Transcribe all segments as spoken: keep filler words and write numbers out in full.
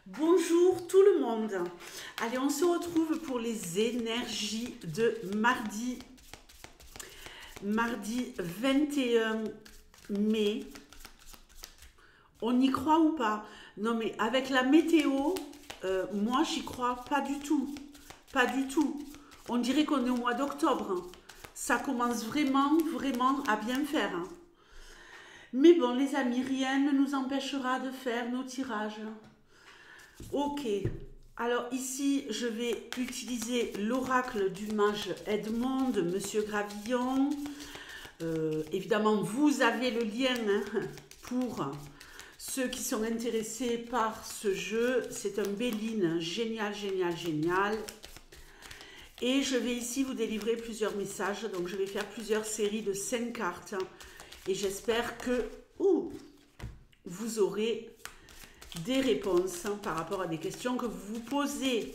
Bonjour tout le monde. Allez, on se retrouve pour les énergies de mardi, mardi vingt et un mai. On y croit ou pas? Non mais avec la météo, euh, moi j'y crois pas du tout. Pas du tout. On dirait qu'on est au mois d'octobre, hein. Ça commence vraiment, vraiment à bien faire, hein. Mais bon les amis, rien ne nous empêchera de faire nos tirages. Ok, alors ici je vais utiliser l'oracle du mage Edmond, Monsieur Gravillon. Euh, évidemment, vous avez le lien, hein, pour ceux qui sont intéressés par ce jeu. C'est un Béline génial, génial, génial. Et je vais ici vous délivrer plusieurs messages. Donc je vais faire plusieurs séries de cinq cartes. Et j'espère que ouh, vous aurez des réponses par rapport à des questions que vous vous posez.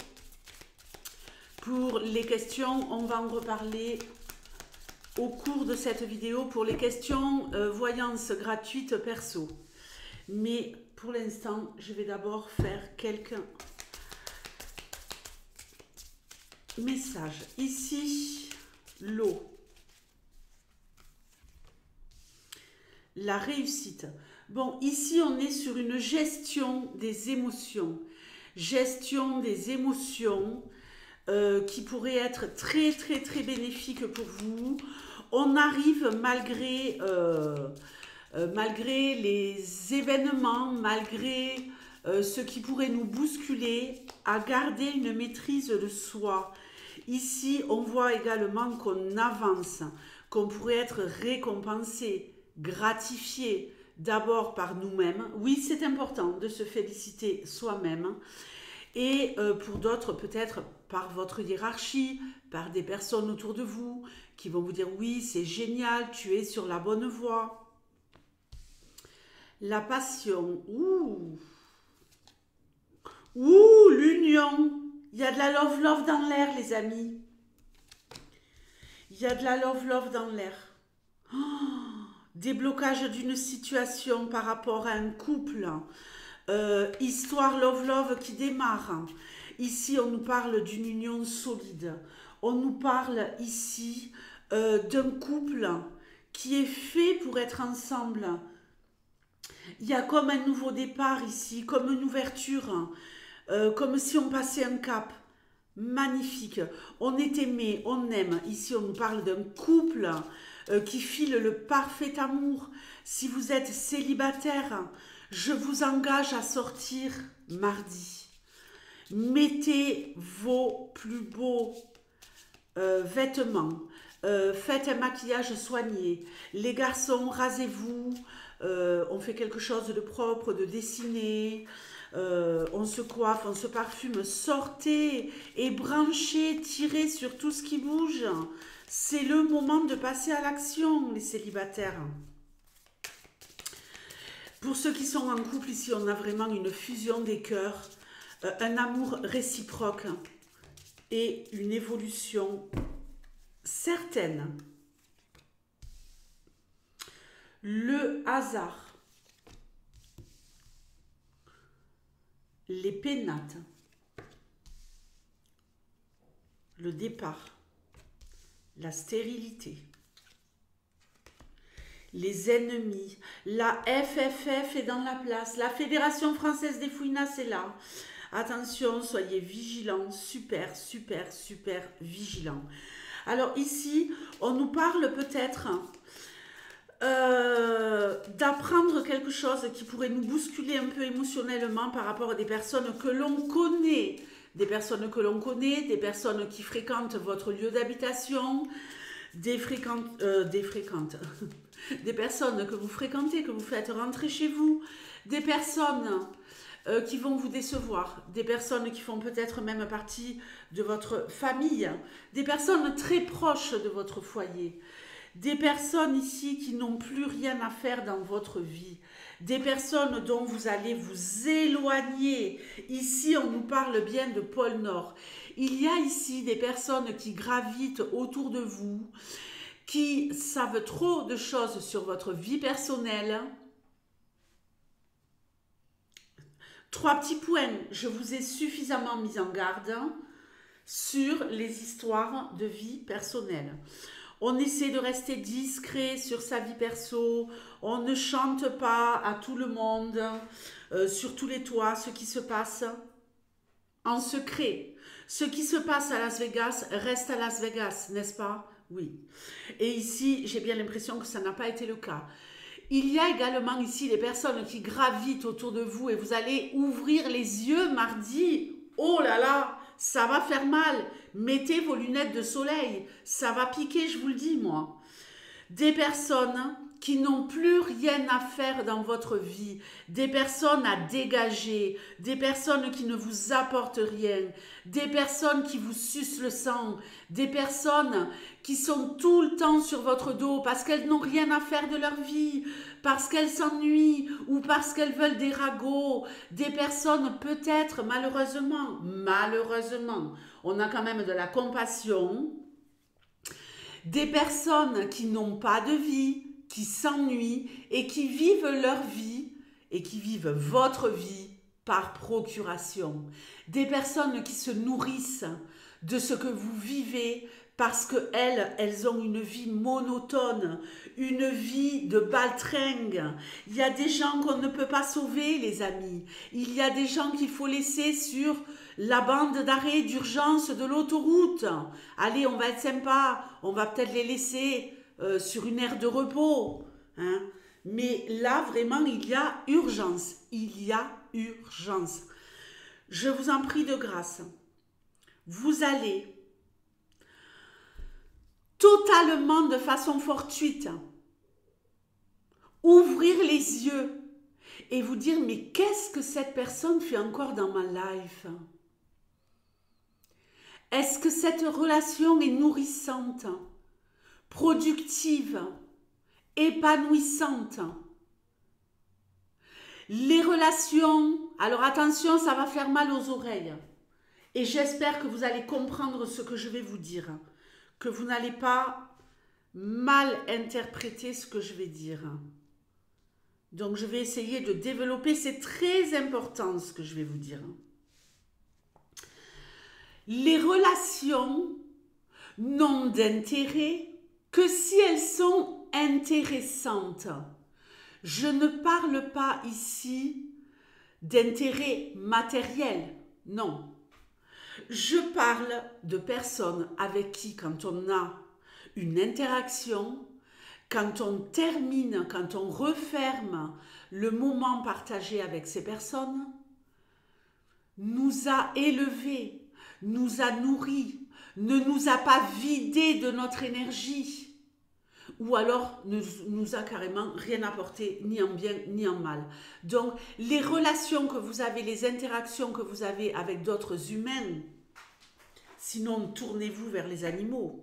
Pour les questions, on va en reparler au cours de cette vidéo pour les questions euh, voyance gratuite perso. Mais pour l'instant, je vais d'abord faire quelques messages. Ici, l'eau. La réussite. Bon, ici, on est sur une gestion des émotions. Gestion des émotions euh, qui pourrait être très, très, très bénéfique pour vous. On arrive malgré, euh, euh, malgré les événements, malgré euh, ce qui pourrait nous bousculer, à garder une maîtrise de soi. Ici, on voit également qu'on avance, qu'on pourrait être récompensé, gratifié, d'abord par nous-mêmes. Oui, c'est important de se féliciter soi-même. Et euh, pour d'autres, peut-être par votre hiérarchie, par des personnes autour de vous qui vont vous dire « Oui, c'est génial, tu es sur la bonne voie. » La passion. Ouh, ouh, l'union. Il y a de la love-love dans l'air, les amis. Il y a de la love-love dans l'air. Oh, déblocage d'une situation par rapport à un couple. Euh, histoire love-love qui démarre. Ici, on nous parle d'une union solide. On nous parle ici euh, d'un couple qui est fait pour être ensemble. Il y a comme un nouveau départ ici, comme une ouverture, euh, comme si on passait un cap. Magnifique. On est aimé, on aime. Ici, on nous parle d'un couple euh, qui file le parfait amour. Si vous êtes célibataire, je vous engage à sortir mardi. Mettez vos plus beaux euh, vêtements. Euh, faites un maquillage soigné. Les garçons, rasez-vous. Euh, on fait quelque chose de propre, de dessiné. Euh, on se coiffe, on se parfume. Sortez et branchez, tirez sur tout ce qui bouge. C'est le moment de passer à l'action, les célibataires. Pour ceux qui sont en couple, ici, on a vraiment une fusion des cœurs, euh, un amour réciproque et une évolution certaine. Le hasard, les pénates, le départ, la stérilité, les ennemis, la F F F est dans la place, la Fédération Française des Fouinas est là. Attention, soyez vigilants, super, super, super vigilants. Alors ici, on nous parle peut-être euh, d'apprendre quelque chose qui pourrait nous bousculer un peu émotionnellement par rapport à des personnes que l'on connaît, des personnes que l'on connaît, des personnes qui fréquentent votre lieu d'habitation, des fréquentes, euh, des fréquentes, des personnes que vous fréquentez, que vous faites rentrer chez vous, des personnes euh, qui vont vous décevoir, des personnes qui font peut-être même partie de votre famille, des personnes très proches de votre foyer, des personnes ici qui n'ont plus rien à faire dans votre vie, des personnes dont vous allez vous éloigner. Ici, on nous parle bien de pôle Nord. Il y a ici des personnes qui gravitent autour de vous, qui savent trop de choses sur votre vie personnelle. Trois petits points. Je vous ai suffisamment mis en garde sur les histoires de vie personnelle. On essaie de rester discret sur sa vie perso. On ne chante pas à tout le monde, euh, sur tous les toits, ce qui se passe en secret. Ce qui se passe à Las Vegas reste à Las Vegas, n'est-ce pas? Oui. Et ici, j'ai bien l'impression que ça n'a pas été le cas. Il y a également ici des personnes qui gravitent autour de vous et vous allez ouvrir les yeux mardi. Oh là là, ça va faire mal. Mettez vos lunettes de soleil. Ça va piquer, je vous le dis, moi. Des personnes qui n'ont plus rien à faire dans votre vie, des personnes à dégager, des personnes qui ne vous apportent rien, des personnes qui vous sucent le sang, des personnes qui sont tout le temps sur votre dos parce qu'elles n'ont rien à faire de leur vie, parce qu'elles s'ennuient ou parce qu'elles veulent des ragots, des personnes peut-être malheureusement, malheureusement, on a quand même de la compassion, des personnes qui n'ont pas de vie, qui s'ennuient et qui vivent leur vie et qui vivent votre vie par procuration. Des personnes qui se nourrissent de ce que vous vivez parce qu'elles, elles ont une vie monotone, une vie de baltringue. Il y a des gens qu'on ne peut pas sauver, les amis. Il y a des gens qu'il faut laisser sur la bande d'arrêt d'urgence de l'autoroute. Allez, on va être sympa, on va peut-être les laisser Euh, sur une aire de repos, hein. Mais là, vraiment, il y a urgence. Il y a urgence. Je vous en prie de grâce. Vous allez totalement de façon fortuite ouvrir les yeux et vous dire, mais qu'est-ce que cette personne fait encore dans ma life? Est-ce que cette relation est nourrissante, productive, épanouissante? Les relations, alors attention, ça va faire mal aux oreilles. Et j'espère que vous allez comprendre ce que je vais vous dire. Que vous n'allez pas mal interpréter ce que je vais dire. Donc je vais essayer de développer, c'est très important ce que je vais vous dire. Les relations n'ont d'intérêt que si elles sont intéressantes. Je ne parle pas ici d'intérêt matériel, non. Je parle de personnes avec qui, quand on a une interaction, quand on termine, quand on referme le moment partagé avec ces personnes, nous a élevés, nous a nourris, ne nous a pas vidés de notre énergie, ou alors ne nous a carrément rien apporté, ni en bien ni en mal. Donc, les relations que vous avez, les interactions que vous avez avec d'autres humains, sinon tournez-vous vers les animaux,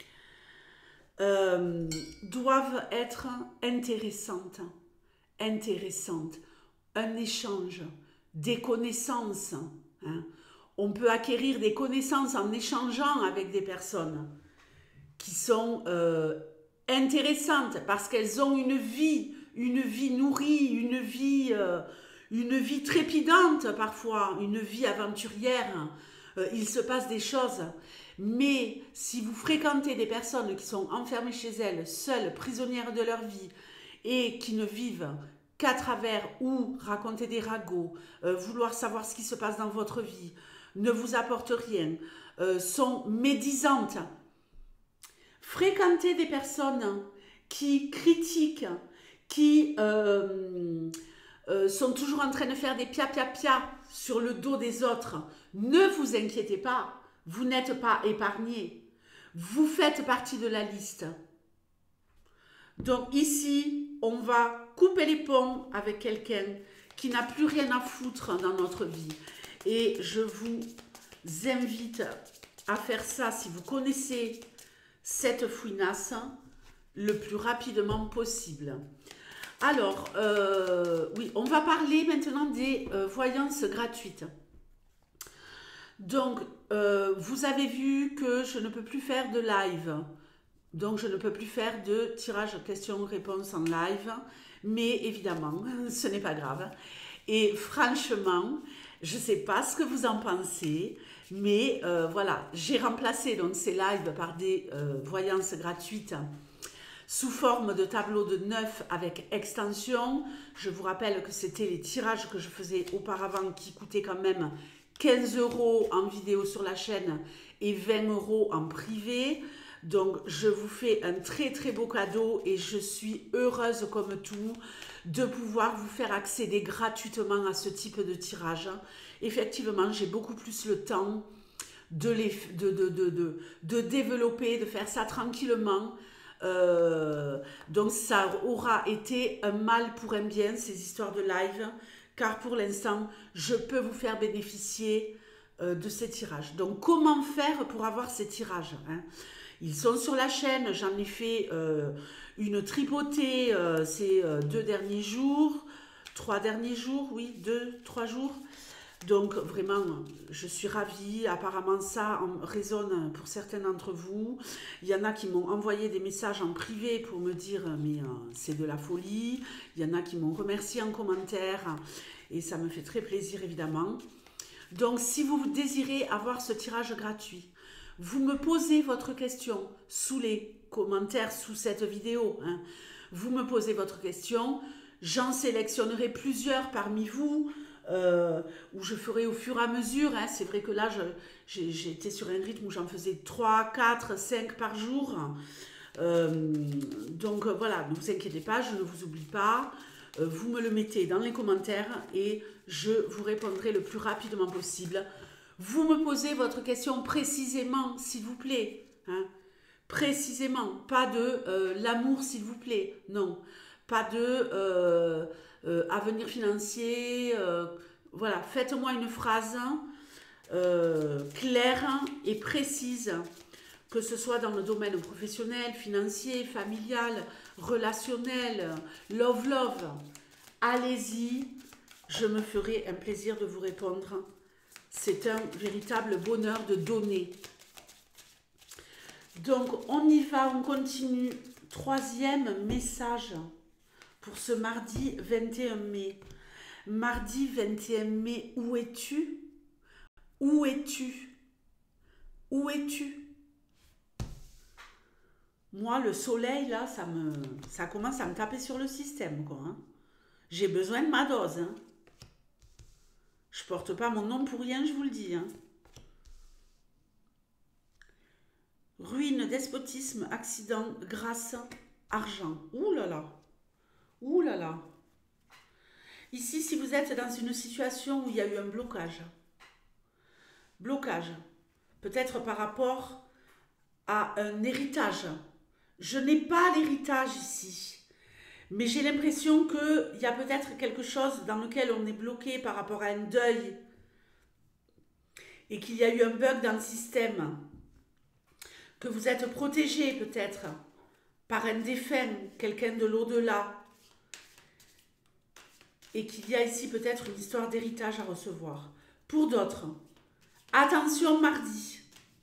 euh, doivent être intéressantes, intéressantes, un échange, des connaissances, hein. On peut acquérir des connaissances en échangeant avec des personnes qui sont euh, intéressantes parce qu'elles ont une vie, une vie nourrie, une vie, euh, une vie trépidante parfois, une vie aventurière. Euh, il se passe des choses. Mais si vous fréquentez des personnes qui sont enfermées chez elles, seules, prisonnières de leur vie et qui ne vivent qu'à travers ou raconter des ragots, euh, vouloir savoir ce qui se passe dans votre vie, ne vous apportent rien, euh, sont médisantes. Fréquentez des personnes qui critiquent, qui euh, euh, sont toujours en train de faire des pia pia pia sur le dos des autres. Ne vous inquiétez pas, vous n'êtes pas épargnés. Vous faites partie de la liste. Donc ici, on va couper les ponts avec quelqu'un qui n'a plus rien à foutre dans notre vie. Et je vous invite à faire ça si vous connaissez cette fouinasse le plus rapidement possible. Alors, euh, oui, on va parler maintenant des euh, voyances gratuites. Donc, euh, vous avez vu que je ne peux plus faire de live. Donc, je ne peux plus faire de tirage questions-réponses en live. Mais évidemment, ce n'est pas grave. Et franchement, je ne sais pas ce que vous en pensez, mais euh, voilà, j'ai remplacé donc ces lives par des euh, voyances gratuites sous forme de tableau de neuf avec extension. Je vous rappelle que c'était les tirages que je faisais auparavant qui coûtaient quand même quinze euros en vidéo sur la chaîne et vingt euros en privé. Donc je vous fais un très très beau cadeau et je suis heureuse comme tout de pouvoir vous faire accéder gratuitement à ce type de tirage. Effectivement, j'ai beaucoup plus le temps de, les, de, de, de, de, de développer, de faire ça tranquillement. Euh, donc ça aura été un mal pour un bien, ces histoires de live, car pour l'instant, je peux vous faire bénéficier euh, de ces tirages. Donc comment faire pour avoir ces tirages, hein? Ils sont sur la chaîne, j'en ai fait euh, une tripotée euh, ces euh, deux derniers jours, trois derniers jours, oui, deux, trois jours. Donc vraiment, je suis ravie. Apparemment, ça résonne pour certains d'entre vous. Il y en a qui m'ont envoyé des messages en privé pour me dire « mais euh, c'est de la folie ». Il y en a qui m'ont remercié en commentaire et ça me fait très plaisir évidemment. Donc si vous désirez avoir ce tirage gratuit, vous me posez votre question sous les commentaires, sous cette vidéo, hein. Vous me posez votre question, j'en sélectionnerai plusieurs parmi vous, euh, où je ferai au fur et à mesure, hein. C'est vrai que là, j'étais sur un rythme où j'en faisais trois, quatre, cinq par jour. Euh, donc voilà, ne vous inquiétez pas, je ne vous oublie pas. Euh, vous me le mettez dans les commentaires et je vous répondrai le plus rapidement possible. Vous me posez votre question précisément, s'il vous plaît, hein. Précisément, pas de euh, l'amour, s'il vous plaît, non. Pas de euh, euh, avenir financier, euh, voilà, faites-moi une phrase euh, claire et précise, que ce soit dans le domaine professionnel, financier, familial, relationnel, love, love. Allez-y, je me ferai un plaisir de vous répondre. C'est un véritable bonheur de donner. Donc, on y va, on continue. Troisième message pour ce mardi vingt et un mai. Mardi vingt et un mai, où es-tu? Où es-tu? Où es-tu? Moi, le soleil, là, ça, me, ça commence à me taper sur le système, quoi, hein. J'ai besoin de ma dose, hein. Je porte pas mon nom pour rien, je vous le dis, hein. Ruine, despotisme, accident, grâce, argent. Ouh là là. Ouh là là. Ici, si vous êtes dans une situation où il y a eu un blocage, blocage, peut-être par rapport à un héritage. Je n'ai pas l'héritage ici, mais j'ai l'impression qu'il y a peut-être quelque chose dans lequel on est bloqué par rapport à un deuil et qu'il y a eu un bug dans le système, que vous êtes protégé peut-être par un défunt, quelqu'un de l'au-delà, et qu'il y a ici peut-être une histoire d'héritage à recevoir. Pour d'autres, attention mardi.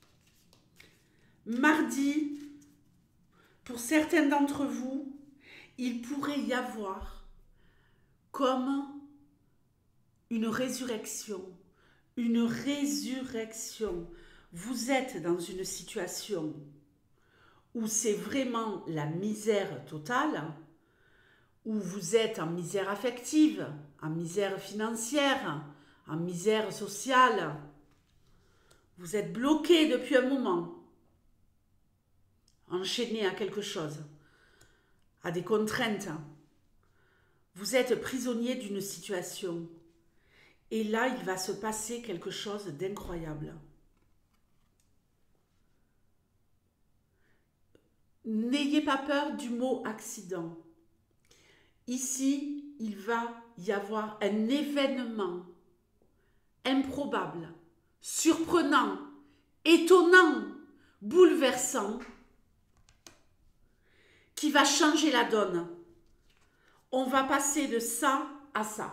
Mardi, pour certains d'entre vous, il pourrait y avoir comme une résurrection. Une résurrection. Vous êtes dans une situation où c'est vraiment la misère totale, où vous êtes en misère affective, en misère financière, en misère sociale. Vous êtes bloqué depuis un moment, enchaîné à quelque chose, à des contraintes. Vous êtes prisonnier d'une situation. Et là, il va se passer quelque chose d'incroyable. N'ayez pas peur du mot accident. Ici, il va y avoir un événement improbable, surprenant, étonnant, bouleversant, qui va changer la donne. On va passer de ça à ça.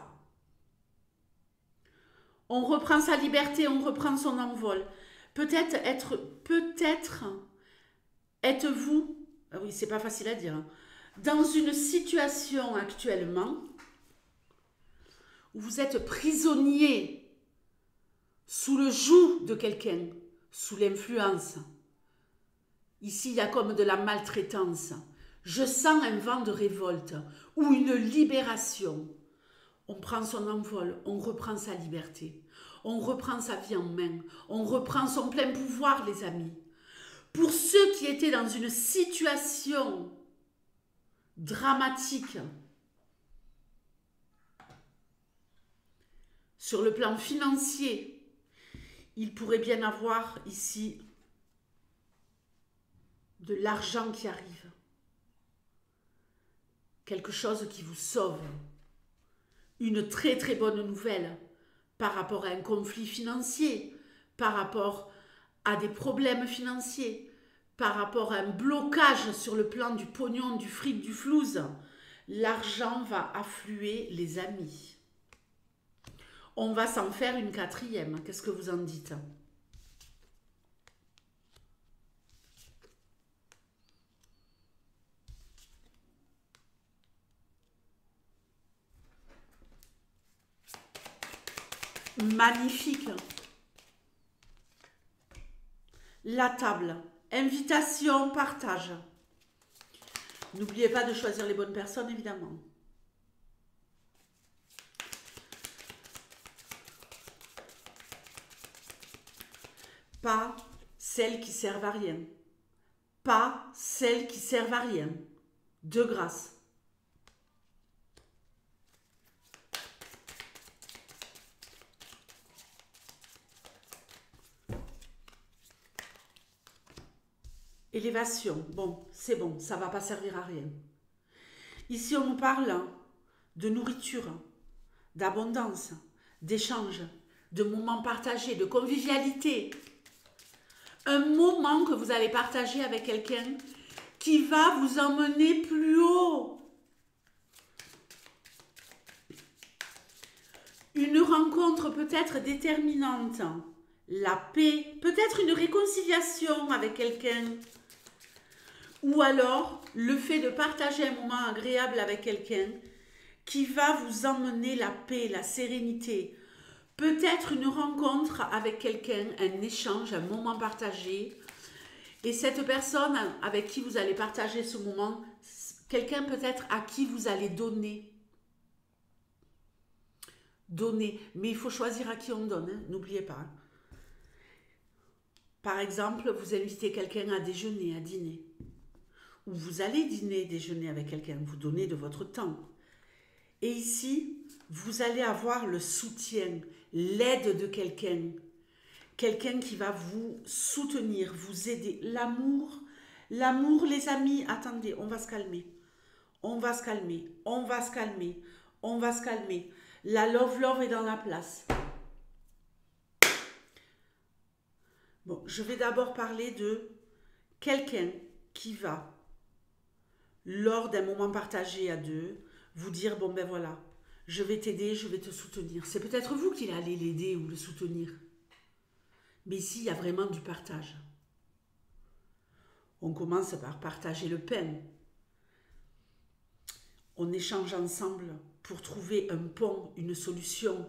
On reprend sa liberté, on reprend son envol. Peut-être être, peut-être êtes-vous, ah oui, c'est pas facile à dire, hein, dans une situation actuellement où vous êtes prisonnier sous le joug de quelqu'un, sous l'influence. Ici, il y a comme de la maltraitance. Je sens un vent de révolte ou une libération. On prend son envol, on reprend sa liberté, on reprend sa vie en main, on reprend son plein pouvoir, les amis. Pour ceux qui étaient dans une situation dramatique, sur le plan financier, il pourrait bien avoir ici de l'argent qui arrive. Quelque chose qui vous sauve. Une très très bonne nouvelle par rapport à un conflit financier, par rapport à des problèmes financiers, par rapport à un blocage sur le plan du pognon, du fric, du flouze. L'argent va affluer, les amis. On va s'en faire une quatrième. Qu'est-ce que vous en dites ? Magnifique. La table. Invitation, partage. N'oubliez pas de choisir les bonnes personnes, évidemment. Pas celles qui servent à rien. Pas celles qui servent à rien. De grâce. Élévation, bon, c'est bon, ça ne va pas servir à rien. Ici, on nous parle de nourriture, d'abondance, d'échange, de moments partagés, de convivialité. Un moment que vous allez partager avec quelqu'un qui va vous emmener plus haut. Une rencontre peut-être déterminante, la paix, peut-être une réconciliation avec quelqu'un. Ou alors, le fait de partager un moment agréable avec quelqu'un qui va vous emmener la paix, la sérénité. Peut-être une rencontre avec quelqu'un, un échange, un moment partagé. Et cette personne avec qui vous allez partager ce moment, quelqu'un peut-être à qui vous allez donner. Donner. Mais il faut choisir à qui on donne, hein, n'oubliez pas. Par exemple, vous invitez quelqu'un à déjeuner, à dîner. Ou vous allez dîner, déjeuner avec quelqu'un, vous donnez de votre temps. Et ici, vous allez avoir le soutien, l'aide de quelqu'un. Quelqu'un qui va vous soutenir, vous aider. L'amour, l'amour, les amis, attendez, on va se calmer. On va se calmer, on va se calmer, on va se calmer. La love love est dans la place. Bon, je vais d'abord parler de quelqu'un qui va, lors d'un moment partagé à deux, vous dire, bon ben voilà, je vais t'aider, je vais te soutenir. C'est peut-être vous qui allez l'aider ou le soutenir. Mais ici, il y a vraiment du partage. On commence par partager le pain. On échange ensemble pour trouver un pont, une solution.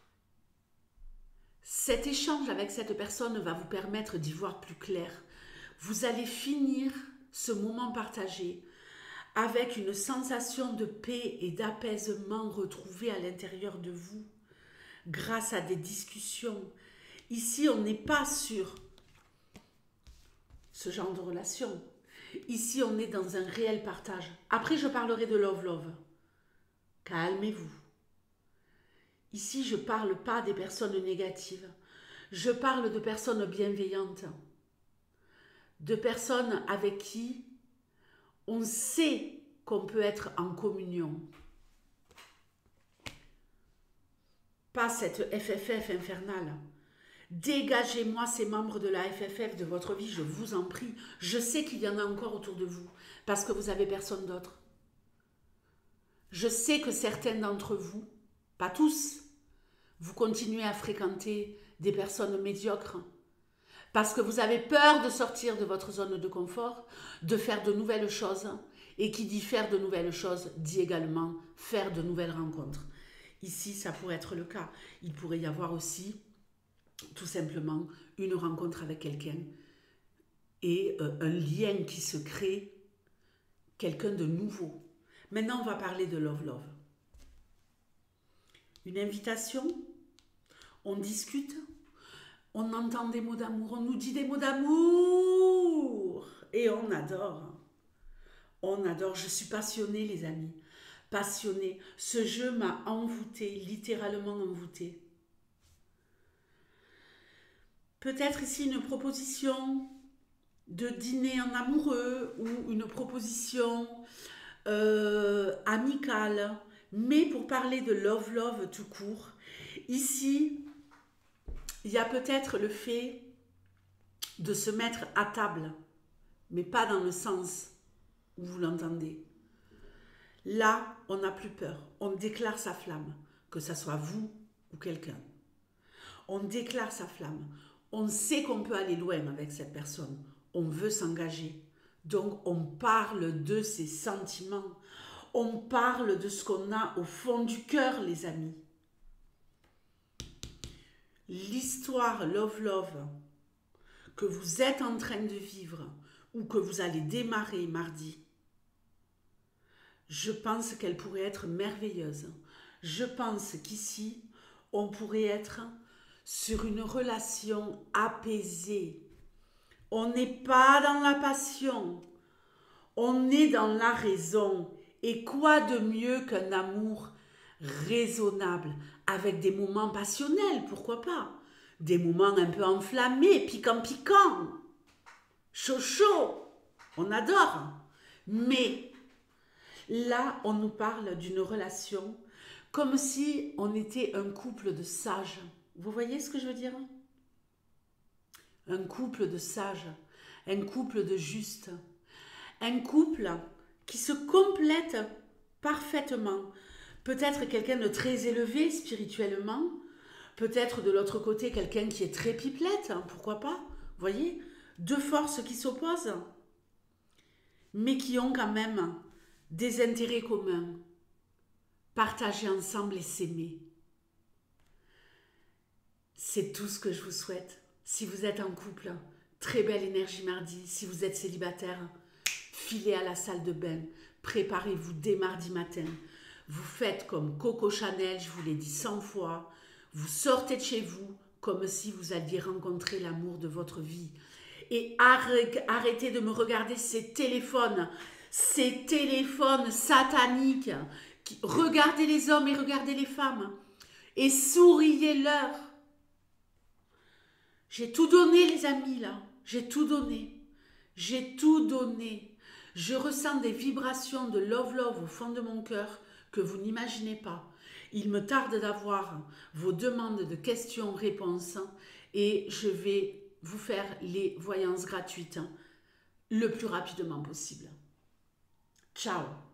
Cet échange avec cette personne va vous permettre d'y voir plus clair. Vous allez finir ce moment partagé avec une sensation de paix et d'apaisement retrouvée à l'intérieur de vous, grâce à des discussions. Ici, on n'est pas sur ce genre de relation. Ici, on est dans un réel partage. Après, je parlerai de love love. Calmez-vous. Ici, je ne parle pas des personnes négatives. Je parle de personnes bienveillantes. De personnes avec qui on sait qu'on peut être en communion. Pas cette F F F infernale. Dégagez-moi ces membres de la F F F de votre vie, je vous en prie. Je sais qu'il y en a encore autour de vous, parce que vous n'avez personne d'autre. Je sais que certains d'entre vous, pas tous, vous continuez à fréquenter des personnes médiocres, parce que vous avez peur de sortir de votre zone de confort, de faire de nouvelles choses, et qui dit faire de nouvelles choses, dit également faire de nouvelles rencontres. Ici, ça pourrait être le cas. Il pourrait y avoir aussi, tout simplement, une rencontre avec quelqu'un et euh, un lien qui se crée, quelqu'un de nouveau. Maintenant, on va parler de Love Love. Une invitation, on discute, on entend des mots d'amour, on nous dit des mots d'amour et on adore. On adore, je suis passionnée les amis, passionnée. Ce jeu m'a envoûtée, littéralement envoûtée. Peut-être ici une proposition de dîner en amoureux ou une proposition euh, amicale. Mais pour parler de Love Love tout court, ici, il y a peut-être le fait de se mettre à table, mais pas dans le sens où vous l'entendez. Là, on n'a plus peur. On déclare sa flamme, que ce soit vous ou quelqu'un. On déclare sa flamme. On sait qu'on peut aller loin avec cette personne. On veut s'engager. Donc, on parle de ses sentiments. On parle de ce qu'on a au fond du cœur, les amis. L'histoire Love Love que vous êtes en train de vivre ou que vous allez démarrer mardi, je pense qu'elle pourrait être merveilleuse. Je pense qu'ici, on pourrait être sur une relation apaisée. On n'est pas dans la passion, on est dans la raison. Et quoi de mieux qu'un amour raisonnable, avec des moments passionnels, pourquoi pas? Des moments un peu enflammés, piquant piquant, chaud chaud, on adore. Mais là, on nous parle d'une relation comme si on était un couple de sages. Vous voyez ce que je veux dire? Un couple de sages, un couple de justes, un couple qui se complète parfaitement. Peut-être quelqu'un de très élevé spirituellement, peut-être de l'autre côté quelqu'un qui est très pipelette, hein, pourquoi pas? Vous voyez? Deux forces qui s'opposent, mais qui ont quand même des intérêts communs. Partager ensemble et s'aimer. C'est tout ce que je vous souhaite. Si vous êtes en couple, très belle énergie mardi. Si vous êtes célibataire, filez à la salle de bain. Préparez-vous dès mardi matin. Vous faites comme Coco Chanel, je vous l'ai dit cent fois. Vous sortez de chez vous comme si vous alliez rencontrer l'amour de votre vie. Et arrêtez de me regarder ces téléphones, ces téléphones sataniques. Qui, regardez les hommes et regardez les femmes. Et souriez-leur. J'ai tout donné, les amis, là. J'ai tout donné. J'ai tout donné. Je ressens des vibrations de love love au fond de mon cœur que vous n'imaginez pas. Il me tarde d'avoir vos demandes de questions-réponses et je vais vous faire les voyances gratuites le plus rapidement possible. Ciao!